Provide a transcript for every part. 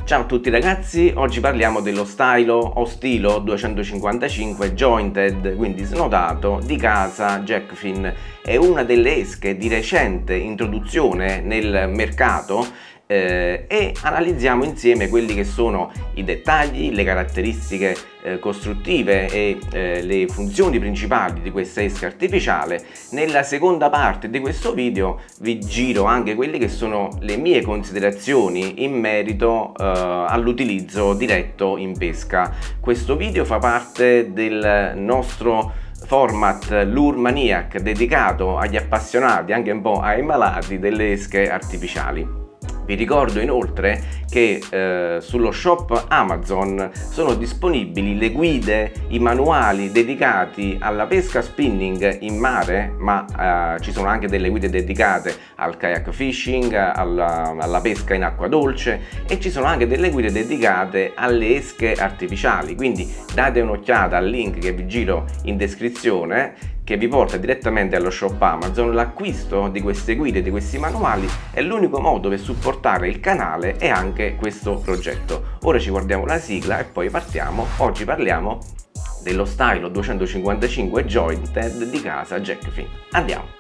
Ciao a tutti ragazzi, oggi parliamo dello stylo o stilo 255 jointed, quindi snodato, di casa Jackfin. È una delle esche di recente introduzione nel mercato e analizziamo insieme quelli che sono i dettagli, le caratteristiche costruttive e le funzioni principali di questa esca artificiale. Nella seconda parte di questo video vi giro anche quelle che sono le mie considerazioni in merito all'utilizzo diretto in pesca. Questo video fa parte del nostro format Lure Maniac dedicato agli appassionati, anche un po' ai malati delle esche artificiali. Vi ricordo inoltre che sullo shop Amazon sono disponibili le guide, i manuali dedicati alla pesca spinning in mare, ma ci sono anche delle guide dedicate al kayak fishing, alla pesca in acqua dolce, e ci sono anche delle guide dedicate alle esche artificiali. Quindi date un'occhiata al link che vi giro in descrizione, che vi porta direttamente allo shop Amazon. L'acquisto di queste guide, di questi manuali, è l'unico modo per supportare il canale e anche questo progetto. Ora ci guardiamo la sigla e poi partiamo. Oggi parliamo dello stylo 255 jointed di casa Jackfin. Andiamo!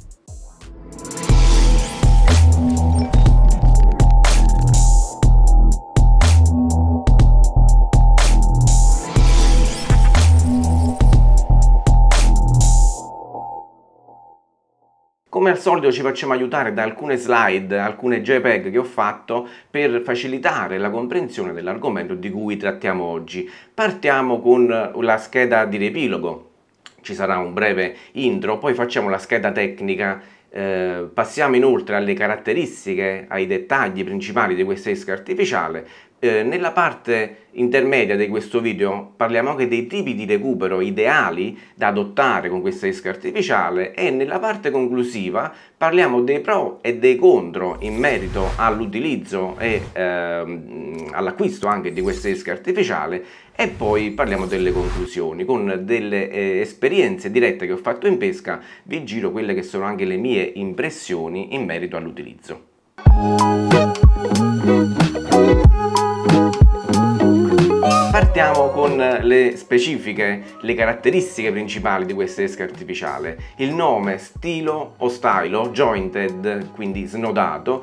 Come al solito ci facciamo aiutare da alcune slide, alcune JPEG che ho fatto per facilitare la comprensione dell'argomento di cui trattiamo oggi. Partiamo con la scheda di riepilogo, ci sarà un breve intro, poi facciamo la scheda tecnica, passiamo inoltre alle caratteristiche, ai dettagli principali di questa esca artificiale. Nella parte intermedia di questo video parliamo anche dei tipi di recupero ideali da adottare con questa esca artificiale, e nella parte conclusiva parliamo dei pro e dei contro in merito all'utilizzo e all'acquisto anche di questa esca artificiale, e poi parliamo delle conclusioni. Con delle esperienze dirette che ho fatto in pesca vi giro quelle che sono anche le mie impressioni in merito all'utilizzo. Partiamo con le specifiche, le caratteristiche principali di questa esca artificiale. Il nome stilo o stylo jointed, quindi snodato,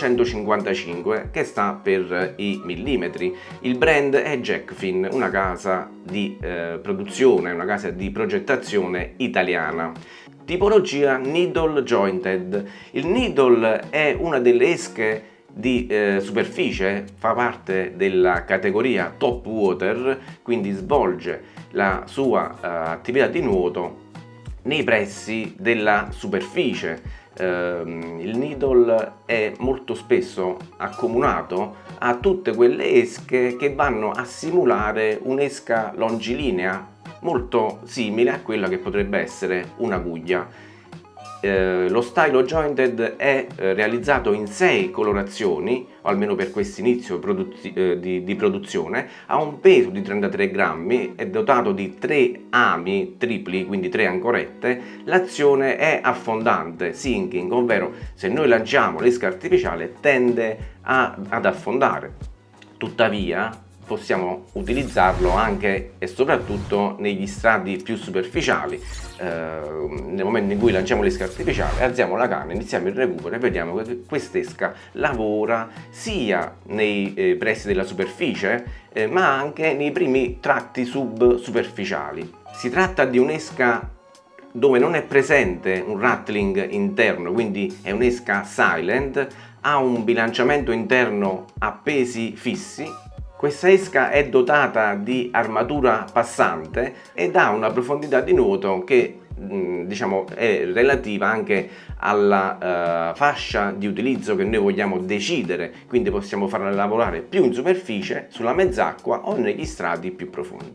255, che sta per i millimetri. Il brand è Jackfin, una casa di produzione, una casa di progettazione italiana. Tipologia needle jointed. Il needle è una delle esche di superficie, fa parte della categoria top water, quindi svolge la sua attività di nuoto nei pressi della superficie. Il needle è molto spesso accomunato a tutte quelle esche che vanno a simulare un'esca longilinea molto simile a quella che potrebbe essere una guglia. Lo stylo jointed è realizzato in 6 colorazioni, o almeno per questo inizio di produzione. Ha un peso di 33 grammi, è dotato di 3 ami tripli, quindi 3 ancorette. L'azione è affondante, sinking, ovvero se noi lanciamo l'esca artificiale tende ad affondare. Tuttavia possiamo utilizzarlo anche e soprattutto negli strati più superficiali. Nel momento in cui lanciamo l'esca artificiale, alziamo la canna, iniziamo il recupero e vediamo che quest'esca lavora sia nei pressi della superficie ma anche nei primi tratti subsuperficiali. Si tratta di un'esca dove non è presente un rattling interno, quindi è un'esca silent, ha un bilanciamento interno a pesi fissi. Questa esca è dotata di armatura passante ed ha una profondità di nuoto che diciamo è relativa anche alla fascia di utilizzo che noi vogliamo decidere, quindi possiamo farla lavorare più in superficie, sulla mezz'acqua o negli strati più profondi.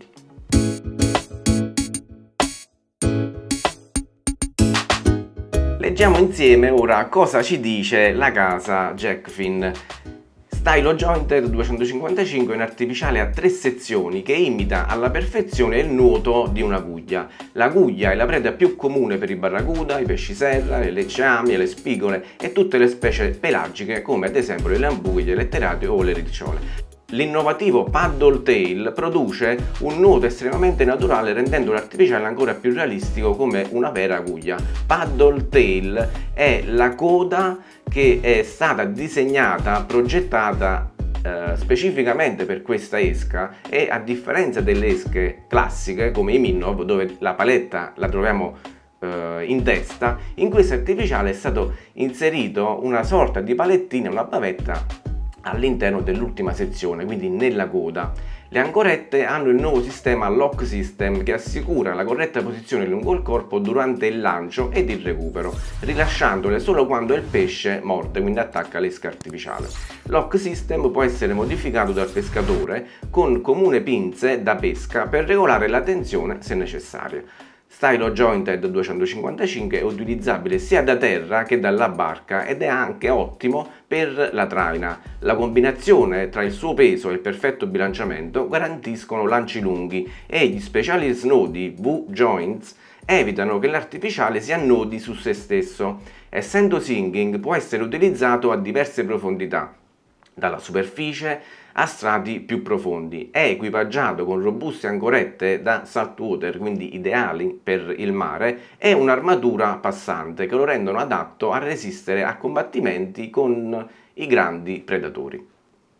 Leggiamo insieme ora cosa ci dice la casa Jackfin. Stylo jointed 255 è un artificiale a 3 sezioni che imita alla perfezione il nuoto di una guglia. La guglia è la preda più comune per i barracuda, i pesci serra, le lecceami, le spigole e tutte le specie pelagiche come ad esempio le lambughe, gli eletterati o le ricciole. L'innovativo Paddle Tail produce un nuoto estremamente naturale, rendendo l'artificiale ancora più realistico come una vera aguglia. Paddle Tail è la coda che è stata disegnata, progettata specificamente per questa esca, e a differenza delle esche classiche come i Minnov, dove la paletta la troviamo in testa, in questo artificiale è stato inserito una sorta di palettina, una bavetta all'interno dell'ultima sezione, quindi nella coda. Le ancorette hanno il nuovo sistema Lock System che assicura la corretta posizione lungo il corpo durante il lancio ed il recupero, rilasciandole solo quando il pesce morde, quindi attacca l'esca artificiale. Lock System può essere modificato dal pescatore con comune pinze da pesca per regolare la tensione se necessaria. Stylo Jointed 255 è utilizzabile sia da terra che dalla barca ed è anche ottimo per la traina. La combinazione tra il suo peso e il perfetto bilanciamento garantiscono lanci lunghi e gli speciali snodi V-Joints evitano che l'artificiale si annodi su se stesso. Essendo sinking, può essere utilizzato a diverse profondità, dalla superficie a strati più profondi. È equipaggiato con robuste ancorette da saltwater, quindi ideali per il mare, e un'armatura passante che lo rendono adatto a resistere a combattimenti con i grandi predatori.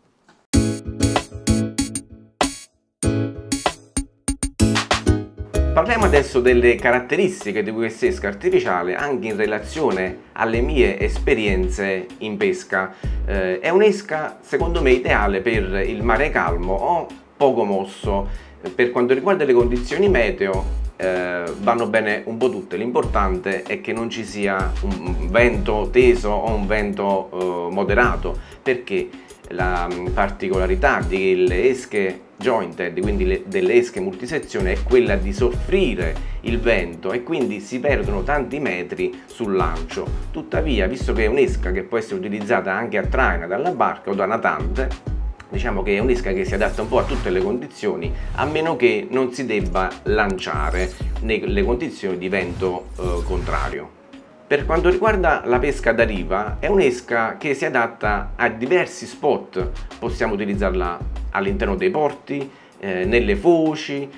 Parliamo adesso delle caratteristiche di questa esca artificiale anche in relazione alle mie esperienze in pesca. È un'esca secondo me ideale per il mare calmo o poco mosso. Per quanto riguarda le condizioni meteo vanno bene un po' tutte, l'importante è che non ci sia un vento teso o un vento moderato, perché la particolarità delle esche jointed, quindi delle esche multisezione, è quella di soffrire il vento e quindi si perdono tanti metri sul lancio. Tuttavia, visto che è un'esca che può essere utilizzata anche a traina dalla barca o da natante, diciamo che è un'esca che si adatta un po' a tutte le condizioni, a meno che non si debba lanciare nelle condizioni di vento contrario. Per quanto riguarda la pesca da riva, è un'esca che si adatta a diversi spot. Possiamo utilizzarla all'interno dei porti, nelle foci,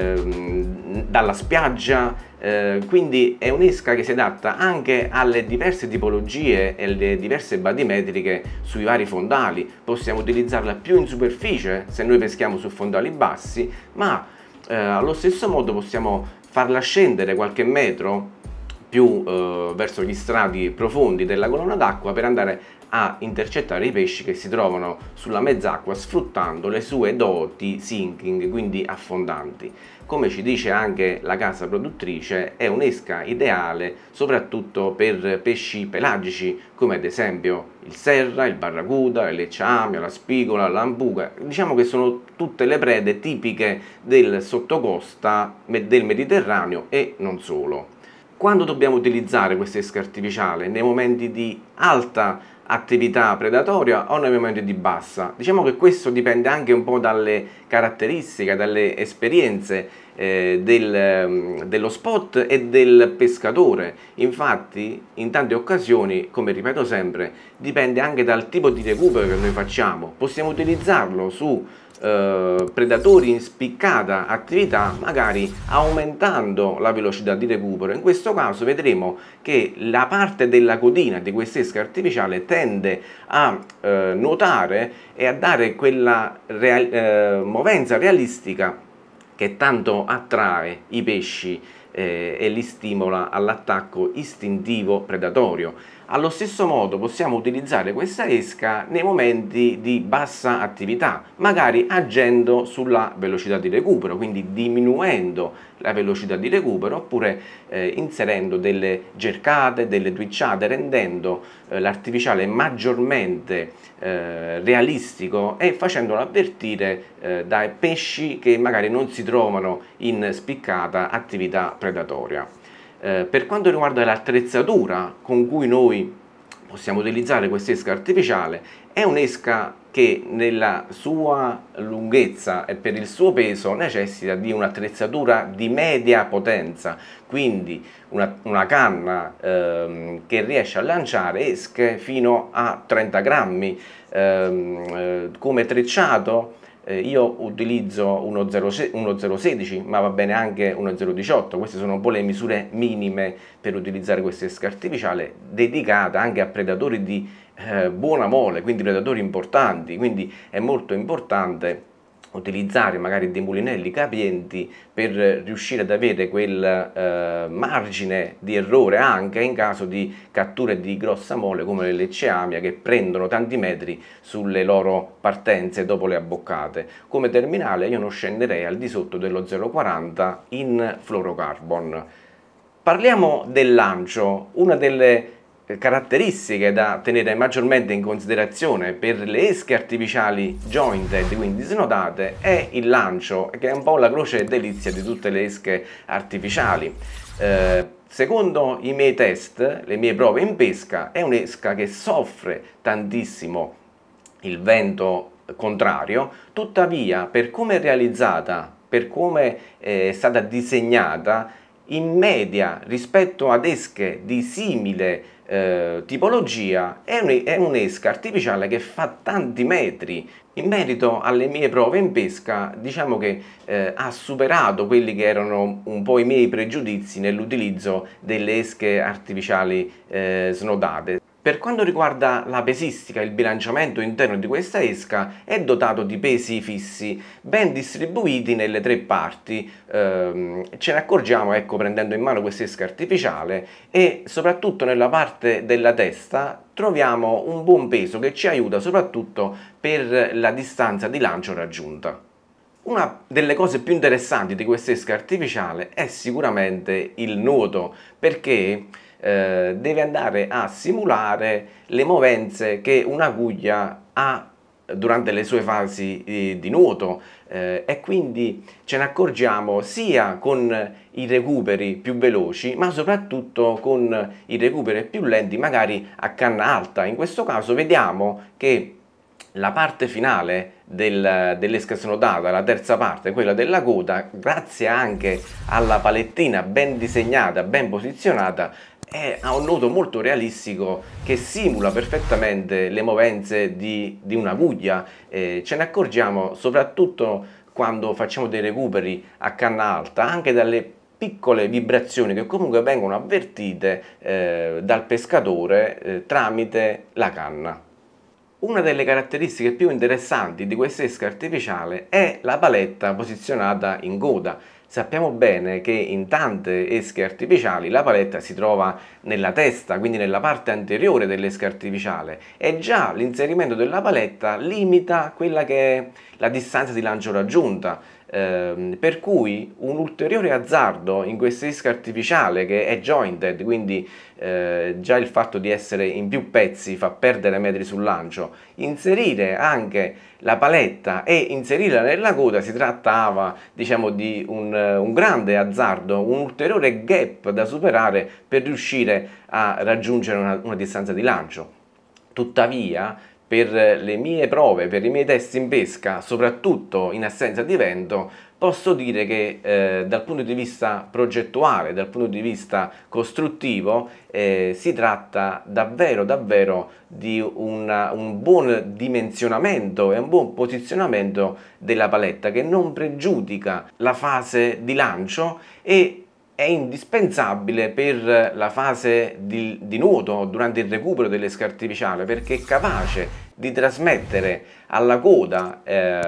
dalla spiaggia, quindi è un'esca che si adatta anche alle diverse tipologie e alle diverse batimetriche sui vari fondali. Possiamo utilizzarla più in superficie se noi peschiamo su fondali bassi, ma allo stesso modo possiamo farla scendere qualche metro più verso gli strati profondi della colonna d'acqua per andare a intercettare i pesci che si trovano sulla mezz'acqua, sfruttando le sue doti sinking, quindi affondanti. Come ci dice anche la casa produttrice, è un'esca ideale soprattutto per pesci pelagici come ad esempio il serra, il barracuda, il lecciamia, la spigola, la lambuca. Diciamo che sono tutte le prede tipiche del sottocosta del Mediterraneo e non solo. Quando dobbiamo utilizzare questa esca artificiale? Nei momenti di alta attività predatoria o nei momenti di bassa? Diciamo che questo dipende anche un po' dalle caratteristiche, dalle esperienze dello spot e del pescatore. Infatti, in tante occasioni, come ripeto sempre, dipende anche dal tipo di recupero che noi facciamo. Possiamo utilizzarlo su predatori in spiccata attività, magari aumentando la velocità di recupero. In questo caso vedremo che la parte della codina di quest'esca artificiale tende a nuotare e a dare quella movenza realistica che tanto attrae i pesci e li stimola all'attacco istintivo predatorio. Allo stesso modo possiamo utilizzare questa esca nei momenti di bassa attività, magari agendo sulla velocità di recupero, quindi diminuendo la velocità di recupero, oppure inserendo delle gercate, delle twitchate, rendendo l'artificiale maggiormente realistico e facendolo avvertire dai pesci che magari non si trovano in spiccata attività predatoria. Per quanto riguarda l'attrezzatura con cui noi possiamo utilizzare quest'esca artificiale, è un'esca che nella sua lunghezza e per il suo peso necessita di un'attrezzatura di media potenza, quindi una canna che riesce a lanciare esche fino a 30 grammi. Come trecciato io utilizzo uno 0,16, ma va bene anche uno 0,18. Queste sono un po' le misure minime per utilizzare questa esca artificiale, dedicata anche a predatori di buona mole, quindi predatori importanti. Quindi è molto importante utilizzare magari dei mulinelli capienti per riuscire ad avere quel margine di errore anche in caso di catture di grossa mole come le lecceamia, che prendono tanti metri sulle loro partenze dopo le abboccate. Come terminale io non scenderei al di sotto dello 0,40 in fluorocarbon. Parliamo del lancio. Una delle caratteristiche da tenere maggiormente in considerazione per le esche artificiali jointed, quindi snodate, è il lancio, che è un po' la croce delizia di tutte le esche artificiali. Secondo i miei test, le mie prove in pesca, è un'esca che soffre tantissimo il vento contrario, tuttavia per come è realizzata, per come è stata disegnata, in media rispetto ad esche di simile tipologia è un'esca artificiale che fa tanti metri. In merito alle mie prove in pesca, diciamo che ha superato quelli che erano un po' i miei pregiudizi nell'utilizzo delle esche artificiali snodate. Per quanto riguarda la pesistica, il bilanciamento interno di questa esca è dotato di pesi fissi, ben distribuiti nelle tre parti. Ce ne accorgiamo, ecco, prendendo in mano questa esca artificiale, e soprattutto nella parte della testa troviamo un buon peso che ci aiuta soprattutto per la distanza di lancio raggiunta. Una delle cose più interessanti di questa esca artificiale è sicuramente il nuoto, perché deve andare a simulare le movenze che una guglia ha durante le sue fasi di nuoto, e quindi ce ne accorgiamo sia con i recuperi più veloci, ma soprattutto con i recuperi più lenti, magari a canna alta. In questo caso vediamo che la parte finale dell'esca snodata, la terza parte, quella della coda, grazie anche alla palettina ben disegnata, ben posizionata, ha un nuoto molto realistico che simula perfettamente le movenze di una guglia. Ce ne accorgiamo soprattutto quando facciamo dei recuperi a canna alta, anche dalle piccole vibrazioni che comunque vengono avvertite dal pescatore tramite la canna. Una delle caratteristiche più interessanti di questa esca artificiale è la paletta posizionata in coda. Sappiamo bene che in tante esche artificiali la paletta si trova nella testa, quindi nella parte anteriore dell'esca artificiale, e già l'inserimento della paletta limita quella che è la distanza di lancio raggiunta. Per cui un ulteriore azzardo in questa esca artificiale, che è jointed, quindi già il fatto di essere in più pezzi fa perdere metri sul lancio, inserire anche la paletta e inserirla nella coda, si trattava, diciamo, di un grande azzardo, un ulteriore gap da superare per riuscire a raggiungere una distanza di lancio. Tuttavia, per le mie prove, per i miei test in pesca, soprattutto in assenza di vento, posso dire che dal punto di vista progettuale, dal punto di vista costruttivo, si tratta davvero di un buon dimensionamento e un buon posizionamento della paletta, che non pregiudica la fase di lancio e è indispensabile per la fase di nuoto durante il recupero dell'esca artificiale, perché è capace di trasmettere alla coda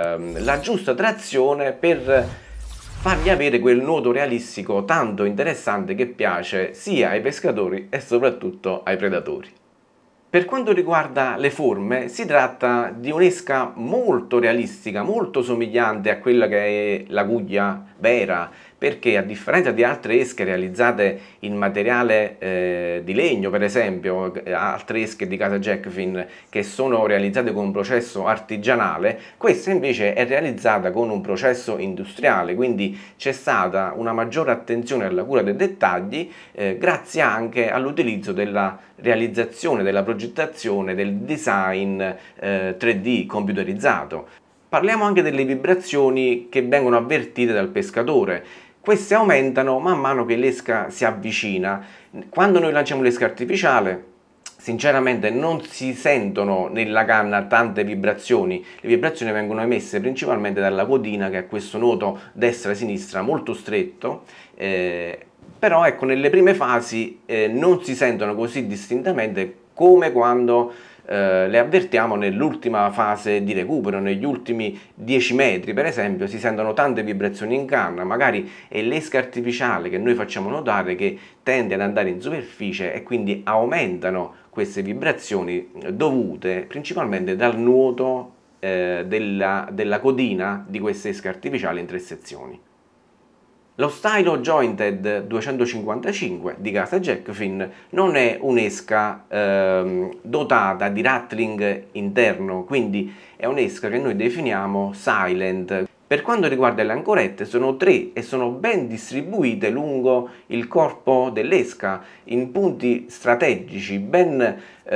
la giusta trazione per fargli avere quel nuoto realistico tanto interessante che piace sia ai pescatori e soprattutto ai predatori. Per quanto riguarda le forme, si tratta di un'esca molto realistica, molto somigliante a quella che è la guglia vera, perché a differenza di altre esche realizzate in materiale di legno, per esempio, altre esche di casa Jackfin che sono realizzate con un processo artigianale, questa invece è realizzata con un processo industriale, quindi c'è stata una maggiore attenzione alla cura dei dettagli grazie anche all'utilizzo della realizzazione, della progettazione, del design 3D computerizzato. Parliamo anche delle vibrazioni che vengono avvertite dal pescatore. Queste aumentano man mano che l'esca si avvicina. Quando noi lanciamo l'esca artificiale, sinceramente non si sentono nella canna tante vibrazioni. Le vibrazioni vengono emesse principalmente dalla codina, che ha questo nodo destra-sinistra molto stretto, però ecco, nelle prime fasi non si sentono così distintamente come quando le avvertiamo nell'ultima fase di recupero, negli ultimi 10 metri per esempio si sentono tante vibrazioni in canna, magari è l'esca artificiale che noi facciamo notare che tende ad andare in superficie e quindi aumentano queste vibrazioni dovute principalmente dal nuoto della codina di questa esca artificiale in 3 sezioni. Lo stylo jointed 255 di casa Jackfin non è un'esca dotata di rattling interno, quindi è un'esca che noi definiamo silent. Per quanto riguarda le ancorette, sono 3 e sono ben distribuite lungo il corpo dell'esca in punti strategici, ben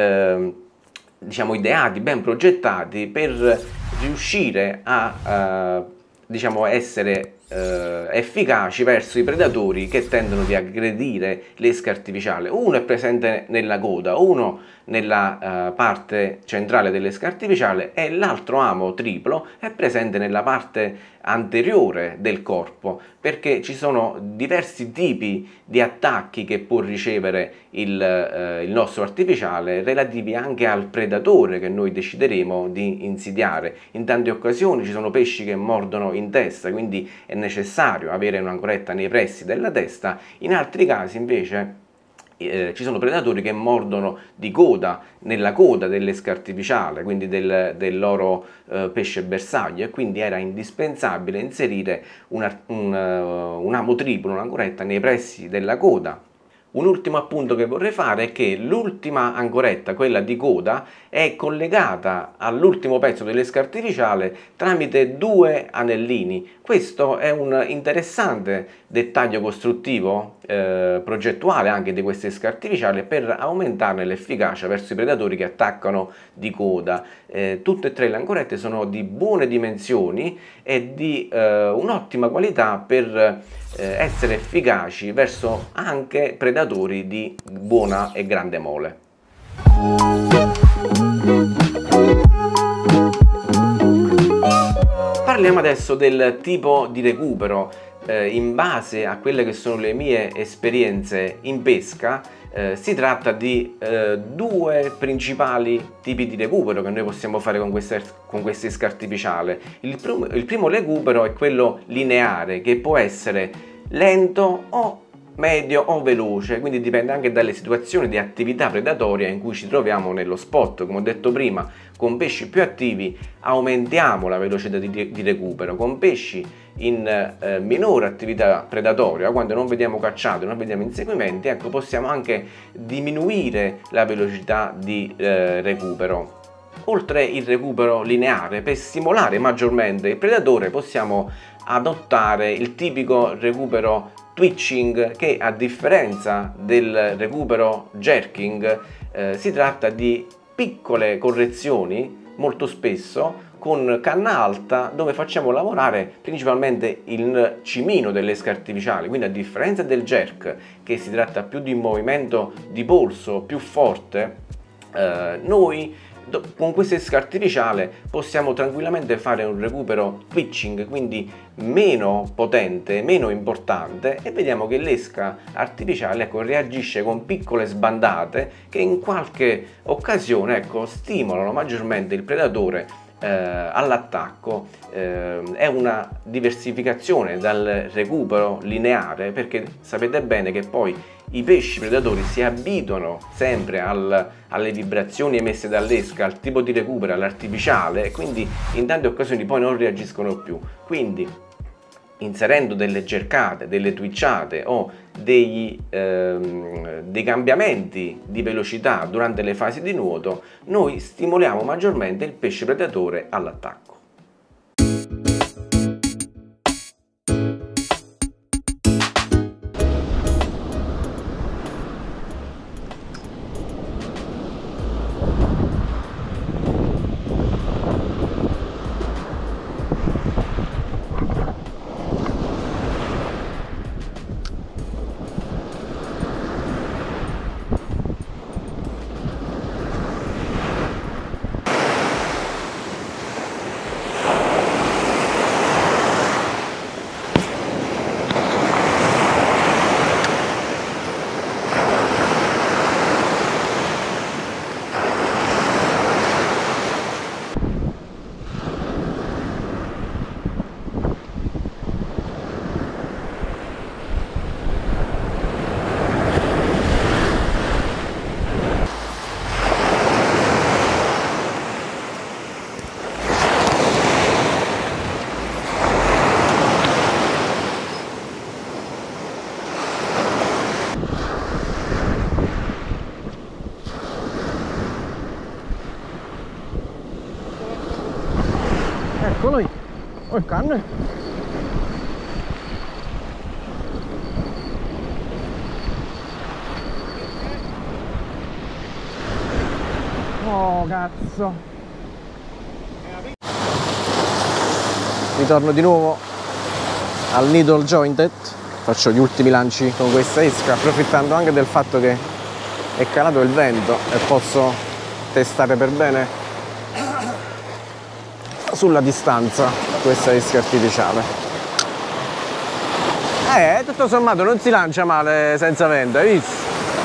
diciamo ideati, ben progettati per riuscire a essere efficaci verso i predatori che tendono di aggredire l'esca artificiale. Uno è presente nella coda, uno nella parte centrale dell'esca artificiale e l'altro amo triplo è presente nella parte anteriore del corpo, perché ci sono diversi tipi di attacchi che può ricevere il nostro artificiale relativi anche al predatore che noi decideremo di insidiare. In tante occasioni ci sono pesci che mordono in testa, quindi è necessario avere un'ancoretta nei pressi della testa. In altri casi invece ci sono predatori che mordono di coda, nella coda dell'esca artificiale, quindi del loro pesce bersaglio, e quindi era indispensabile inserire un amo triplo, un'ancoretta nei pressi della coda. Un ultimo appunto che vorrei fare è che l'ultima ancoretta, quella di coda, è collegata all'ultimo pezzo dell'esca artificiale tramite 2 anellini. Questo è un interessante dettaglio costruttivo, progettuale anche di questa esca artificiale, per aumentarne l'efficacia verso i predatori che attaccano di coda. Tutte e 3 le ancorette sono di buone dimensioni e di un'ottima qualità per essere efficaci verso anche predatori di buona e grande mole. Parliamo adesso del tipo di recupero. In base a quelle che sono le mie esperienze in pesca, si tratta di 2 principali tipi di recupero che noi possiamo fare con questa esca artificiale. Il primo recupero è quello lineare, che può essere lento o medio o veloce, quindi dipende anche dalle situazioni di attività predatoria in cui ci troviamo nello spot. Come ho detto prima, con pesci più attivi aumentiamo la velocità di recupero, con pesci in minore attività predatoria, quando non vediamo cacciate, non vediamo inseguimenti, ecco, possiamo anche diminuire la velocità di recupero. Oltre il recupero lineare, per stimolare maggiormente il predatore possiamo adottare il tipico recupero twitching, che a differenza del recupero jerking si tratta di piccole correzioni, molto spesso con canna alta, dove facciamo lavorare principalmente il cimino dell'esca artificiale. Quindi a differenza del jerk, che si tratta più di un movimento di polso più forte, noi con questa esca artificiale possiamo tranquillamente fare un recupero twitching, quindi meno potente, meno importante, e vediamo che l'esca artificiale, ecco, reagisce con piccole sbandate che in qualche occasione, ecco, stimolano maggiormente il predatore all'attacco. È una diversificazione dal recupero lineare, perché sapete bene che poi i pesci predatori si abituano sempre alle vibrazioni emesse dall'esca, al tipo di recupero, all'artificiale, e quindi in tante occasioni poi non reagiscono più. Quindi inserendo delle cercate, delle twitchate o dei cambiamenti di velocità durante le fasi di nuoto, noi stimoliamo maggiormente il pesce predatore all'attacco. Eccolo lì, oh il canne. Oh cazzo. Ritorno di nuovo al needle jointed, faccio gli ultimi lanci con questa esca, approfittando anche del fatto che è calato il vento e posso testare per bene sulla distanza questa esca artificiale. Tutto sommato non si lancia male senza vento, hai visto?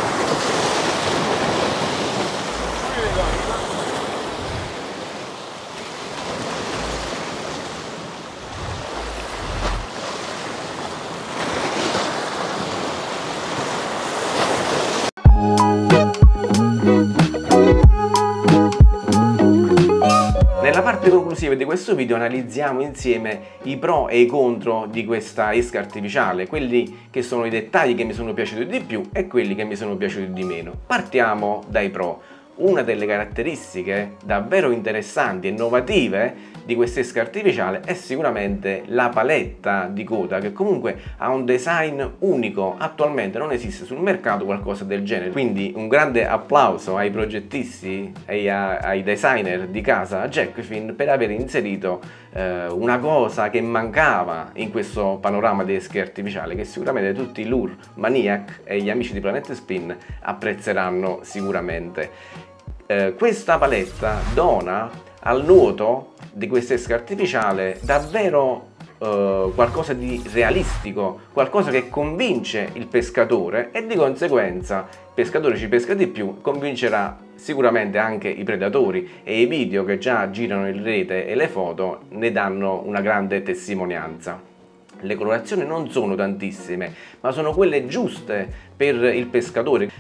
Nella parte conclusiva di questo video analizziamo insieme i pro e i contro di questa esca artificiale, quelli che sono i dettagli che mi sono piaciuti di più e quelli che mi sono piaciuti di meno. Partiamo dai pro. Una delle caratteristiche davvero interessanti e innovative di questa esca artificiale è sicuramente la paletta di coda, che comunque ha un design unico. Attualmente non esiste sul mercato qualcosa del genere, quindi un grande applauso ai progettisti e ai designer di casa Jackfin per aver inserito una cosa che mancava in questo panorama di esche artificiali, che sicuramente tutti i lure maniac e gli amici di Planet Spin apprezzeranno sicuramente. Questa paletta dona al nuoto di questa esca artificiale davvero qualcosa di realistico, qualcosa che convince il pescatore e di conseguenza il pescatore ci pesca di più, convincerà sicuramente anche i predatori, e i video che già girano in rete e le foto ne danno una grande testimonianza. Le colorazioni non sono tantissime, ma sono quelle giuste per il pescatore.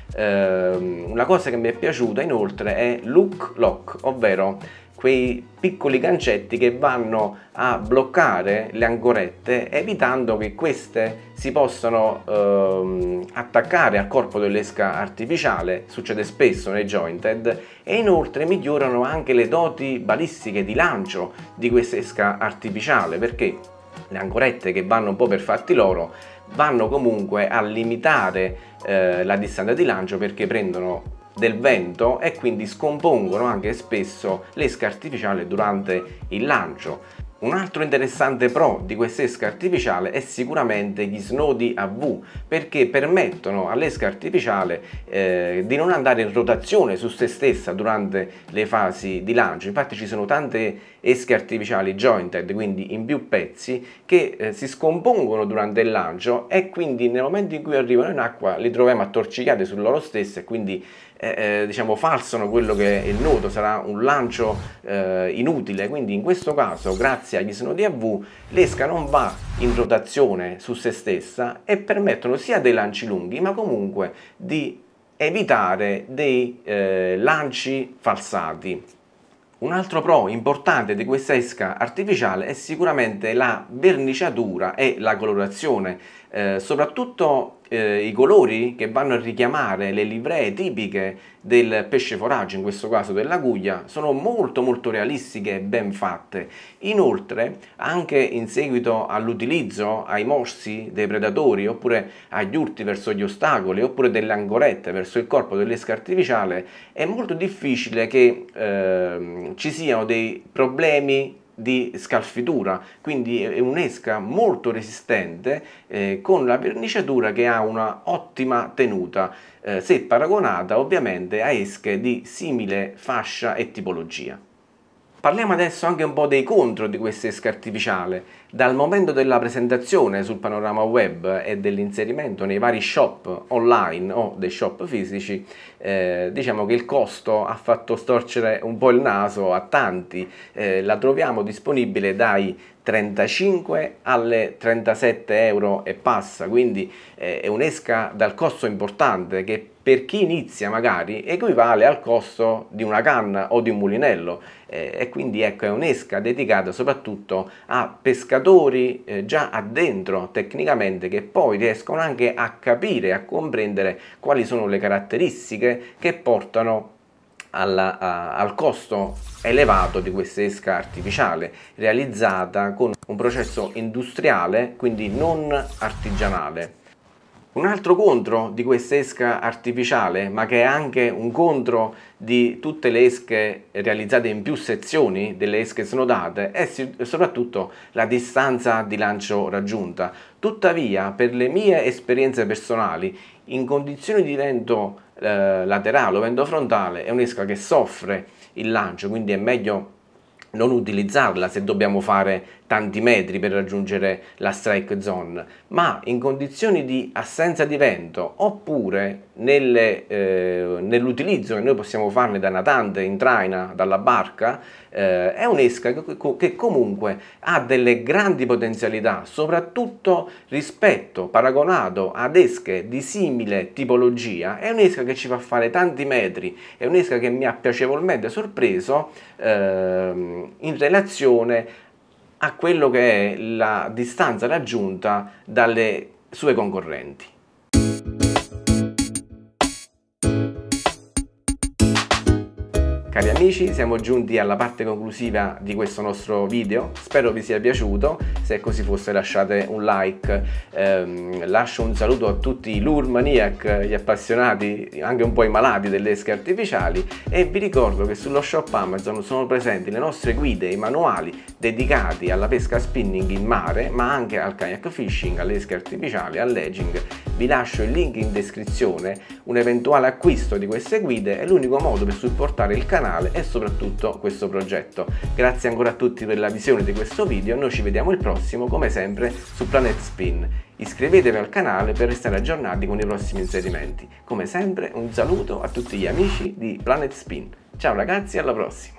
Una cosa che mi è piaciuta inoltre è l'hook lock, ovvero quei piccoli gancetti che vanno a bloccare le ancorette, evitando che queste si possano attaccare al corpo dell'esca artificiale. Succede spesso nei jointed, e inoltre migliorano anche le doti balistiche di lancio di questa esca artificiale, perché le ancorette, che vanno un po' per fatti loro, vanno comunque a limitare la distanza di lancio, perché prendono del vento e quindi scompongono anche spesso l'esca artificiale durante il lancio. Un altro interessante pro di questa esca artificiale è sicuramente gli snodi a V, perché permettono all'esca artificiale di non andare in rotazione su se stessa durante le fasi di lancio. Infatti ci sono tante esche artificiali jointed, quindi in più pezzi, che si scompongono durante il lancio, e quindi nel momento in cui arrivano in acqua li troviamo attorcigliate su loro stesse, e quindi diciamo falsano quello che è il nuoto, sarà un lancio inutile. Quindi in questo caso, grazie agli snodi a V, l'esca non va in rotazione su se stessa e permettono sia dei lanci lunghi, ma comunque di evitare dei lanci falsati. Un altro pro importante di questa esca artificiale è sicuramente la verniciatura e la colorazione, soprattutto i colori che vanno a richiamare le livree tipiche del pesce foraggio, in questo caso della guglia, sono molto realistiche e ben fatte. Inoltre, anche in seguito all'utilizzo ai morsi dei predatori, oppure agli urti verso gli ostacoli, oppure delle ancorette verso il corpo dell'esca artificiale, è molto difficile che ci siano dei problemi di scalfitura, quindi è un'esca molto resistente con la verniciatura che ha una ottima tenuta, se paragonata ovviamente a esche di simile fascia e tipologia. Parliamo adesso anche un po' dei contro di questa esca artificiale. Dal momento della presentazione sul panorama web e dell'inserimento nei vari shop online o dei shop fisici, diciamo che il costo ha fatto storcere un po' il naso a tanti. La troviamo disponibile dai 35 alle 37 euro e passa, quindi è un'esca dal costo importante che per chi inizia magari equivale al costo di una canna o di un mulinello, e quindi ecco, è un'esca dedicata soprattutto a pescatori già addentro tecnicamente, che poi riescono anche a capire, a comprendere quali sono le caratteristiche che portano al costo elevato di questa esca artificiale, realizzata con un processo industriale, quindi non artigianale. Un altro contro di questa esca artificiale, ma che è anche un contro di tutte le esche realizzate in più sezioni delle esche snodate, è soprattutto la distanza di lancio raggiunta. Tuttavia, per le mie esperienze personali, in condizioni di vento laterale o vento frontale, è un'esca che soffre il lancio, quindi è meglio non utilizzarla se dobbiamo fare tanti metri per raggiungere la strike zone, ma in condizioni di assenza di vento oppure nell'utilizzo che noi possiamo farne da natante, in traina, dalla barca, è un'esca che comunque ha delle grandi potenzialità, soprattutto rispetto, paragonato ad esche di simile tipologia. È un'esca che ci fa fare tanti metri, è un'esca che mi ha piacevolmente sorpreso in relazione a quello che è la distanza raggiunta dalle sue concorrenti. Cari amici, siamo giunti alla parte conclusiva di questo nostro video, spero vi sia piaciuto. Se così fosse lasciate un like, lascio un saluto a tutti i lure maniac, gli appassionati, anche un po' i malati delle esche artificiali, e vi ricordo che sullo shop Amazon sono presenti le nostre guide e i manuali dedicati alla pesca spinning in mare, ma anche al kayak fishing, alle esche artificiali, al legging. Vi lascio il link in descrizione. Un eventuale acquisto di queste guide è l'unico modo per supportare il canale e soprattutto questo progetto. Grazie ancora a tutti per la visione di questo video, noi ci vediamo il prossimo come sempre su Planet Spin. Iscrivetevi al canale per restare aggiornati con i prossimi inserimenti. Come sempre un saluto a tutti gli amici di Planet Spin. Ciao ragazzi, alla prossima!